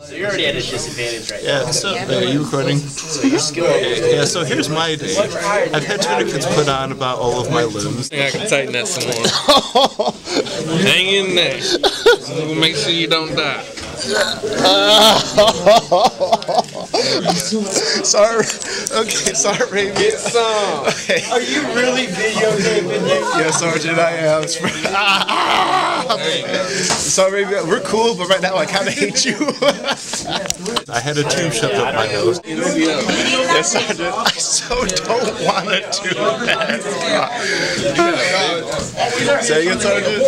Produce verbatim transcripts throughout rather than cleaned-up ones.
So you're already at a disadvantage right yeah, now. so, uh, are you recording? So your skill. Yeah, so here's my day. I've had tourniquets put on about all of my limbs. I think I can tighten that some more. Hang in there. We'll make sure you don't die. Sorry. Okay, sorry. Get some. Okay. Are you really videotaping you? Yeah, Sergeant, I am. Sorry, we're cool, but right now I kind of hate you. I had a tube shoved up my nose. Yes, Sergeant. I so don't want to do that. Say again, Sergeant.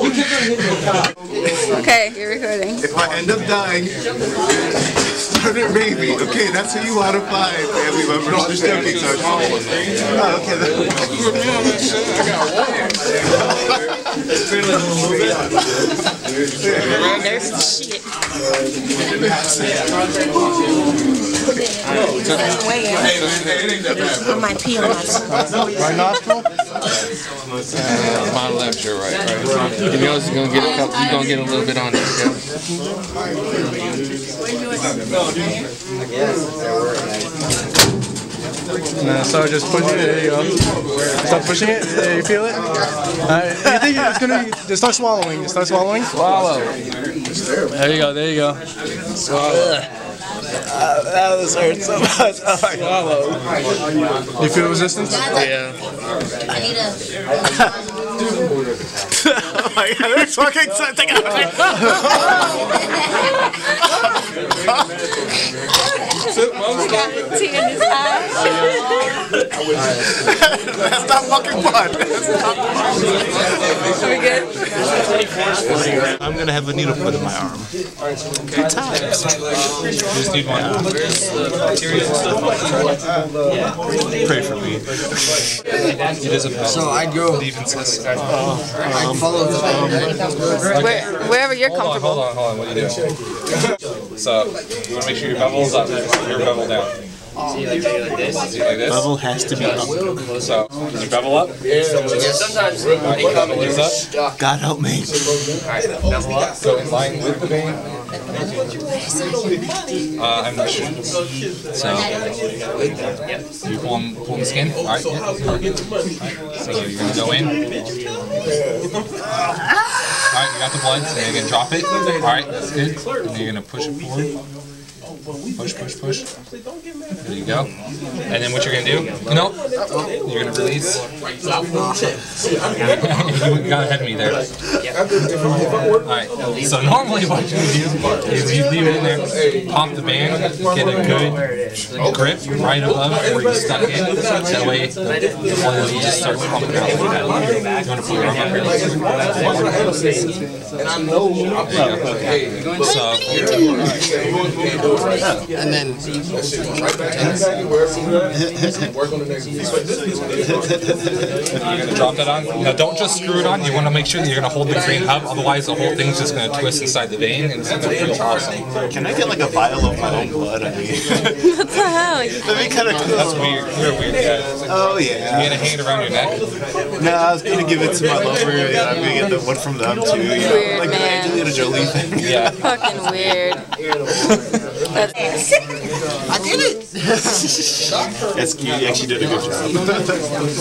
Okay, you're recording. If I end up dying, Sergeant Ravy. Okay, that's who you want to find, family members. Just joking, Sergeant. Oh, okay. There's the shit. I might pee on myself. My nostril? My left, you're right, right? You know it's gonna get a couple, you're gonna get a little bit on it. No, so just push it. There you go. Stop pushing it. There, you feel it? Alright. You think it's gonna be? Just start swallowing. Just start swallowing. Swallow. There you go. There you go. Swallow. Uh, that was hurt so much. Oh my God. You feel resistance? Yeah. Oh my God, it's fucking something. Got a tea in his eye. That's not fucking blood. Are we good? I'm gonna have a needle put in my arm. Good times. Just need one. Pray for me. So I'd go. I'd follow the Where, wherever you're Hold on, comfortable. hold on, hold on. What are you doing? So, you want to make sure your bevel's up. Your bevel down. See, like, like this. See, like this. Bevel has to be up. So, is your bevel up? Sometimes they, they come and Is you're up? stuck. God help me. Alright, bevel up. Go in line with the vein. Uh, I'm not sure. So, you pull on, pull on the skin. All right. Yeah. So you're gonna go in. All right, you got the blood. So you're gonna drop it. All right, that's good. And you're gonna push it forward. Push, push, push. There you go. And then what you're gonna do? Nope. You're gonna release. You got ahead of me there. Alright. So normally what you do is you leave it in there, pop the band, get a good grip right above where you stuck it. That way the blood will just start pumping out like that. You want to put your arm up here? So and then you're gonna drop that on. Now don't just screw it on. You want to make sure that you're gonna hold the green hub. Otherwise, the whole thing's just gonna twist inside the vein, and it's gonna feel awesome. Can I get like a vial of my own blood? I mean, What the hell? that'd be kind of cool. That's weird. You're a weird guy. Oh You yeah. gonna hang it around your neck? No, I was gonna give it to my lover, and I'm gonna get the one from them too. You know, Weird, like man. the Angelina Jolie thing. Yeah. Fucking weird. That's I did it. That's cute. You actually did a good job.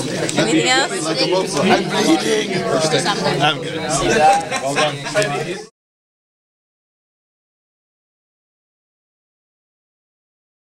anything else? I'm bleeding. I'm good. Well done.